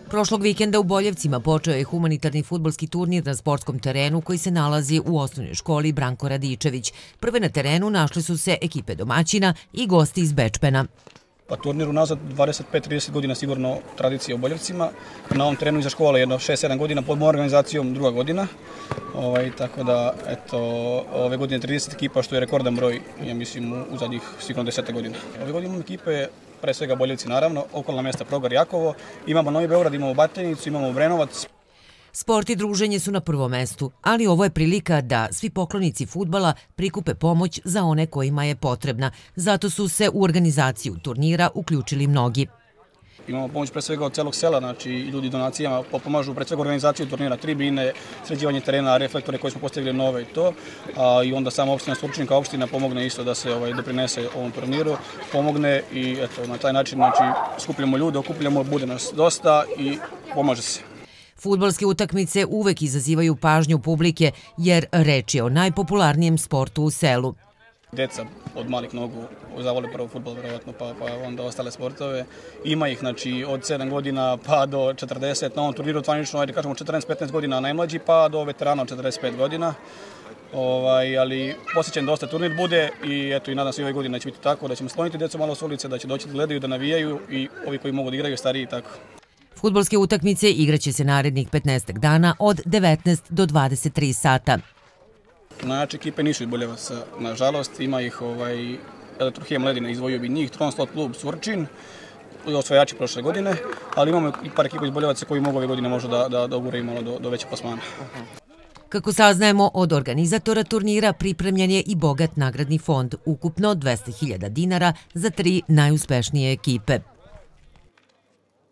Prošlog vikenda u Boljevcima počeo je humanitarni fudbalski turnir na sportskom terenu koji se nalazi u osnovnoj školi Branko Radičević. Prve na terenu našli su se ekipe domaćina i gosti iz Bečpena. Turnir unazad 25-30 godina sigurno tradicija u Boljevcima. Na ovom terenu iza škole jedno 6-7 godina, pod mojom organizacijom druga godina. Tako da, eto, ove godine 30 ekipa, što je rekordan broj, ja mislim, u zadnjih sigurno 10 godina. Ove godine imamo ekipe, pre svega Boljevci naravno, okolna mjesta Progar, Jakovo, imamo Novi Beograd, imamo Batajnicu, imamo Obrenovac. Sport i druženje su na prvom mestu, ali ovo je prilika da svi poklonici fudbala prikupe pomoć za one kojima je potrebna. Zato su se u organizaciju turnira uključili mnogi. Imamo pomoć pre svega od celog sela, znači ljudi donacijama pomažu pre svega organizaciju turnira, tribine, sređivanje terena, reflektore koje smo postavili nove i to. I onda sama opština Surčin kao opština pomogne isto da se doprinese ovom turniru, pomogne i eto, na taj način skupljamo ljude, okupljamo, bude nas dosta i pomaže se. Fudbalske utakmice uvek izazivaju pažnju publike jer reč je o najpopularnijem sportu u selu. Deca od malih nogu zavole prvo fudbal, verovatno, pa onda ostale sportove. Ima ih, znači, od 7 godina pa do 40, na ovom turniru tvanično, ajde kažemo 14-15 godina najmlađi, pa do veterana od 45 godina. Ali posjećen dosta turnir bude i eto i nadam se i ove godine će biti tako, da ćemo skloniti djecu malo s ulice, da će doći da gledaju, da navijaju i ovi koji mogu da igraju, stariji i tako. Fudbalske utakmice igraće se narednih 15 dana od 19 do 23 sata. Najjače ekipe nisu iz Boljevaca, nažalost, ima ih Elektrohem Ledina, izdvojio bi njih, Tronslot klub Surčin, osvajači prošle godine, ali imamo i par ekipa iz Boljevaca koji mogu ove godine možda da uguraju malo do veće plasmana. Kako saznajemo od organizatora turnira, pripremljen je i bogat nagradni fond, ukupno 200.000 dinara za 3 najuspešnije ekipe.